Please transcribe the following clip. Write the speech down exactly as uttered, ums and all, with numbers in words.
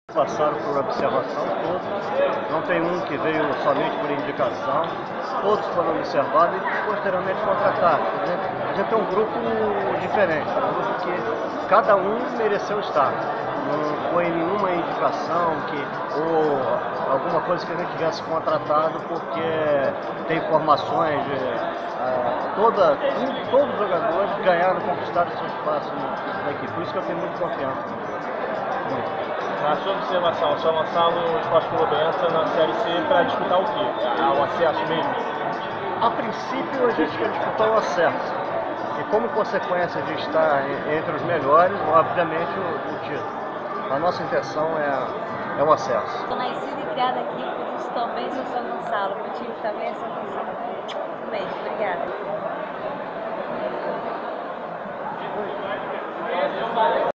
Passaram por observação todos, não tem um que veio somente por indicação, todos foram observados e posteriormente contratados. A gente tem um grupo diferente, um grupo que cada um mereceu estar. Não foi nenhuma indicação que, ou alguma coisa que a gente tivesse contratado porque tem informações de uh, toda, todos os jogadores ganharam, conquistaram seu espaço na equipe. Por isso que eu tenho muita confiança. Muito. Na sua observação, o São Gonçalo o Esporte Clube entra na Série C para disputar o quê? O acesso mesmo? A princípio a gente quer disputar o acesso. E como consequência de estar entre os melhores, obviamente o, o título. A nossa intenção é, é o acesso. Estou nascida e criada aqui, por isso também sou São Gonçalo. O motivo também é São Gonçalo. Um beijo, obrigada.